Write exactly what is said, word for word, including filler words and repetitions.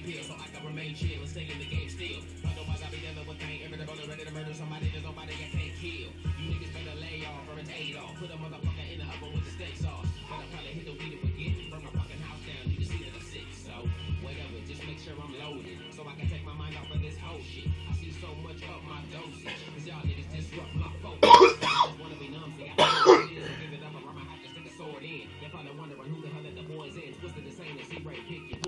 pill, so I can remain chill and stay in the game still. Otherwise, I'll be dealing with pain every day.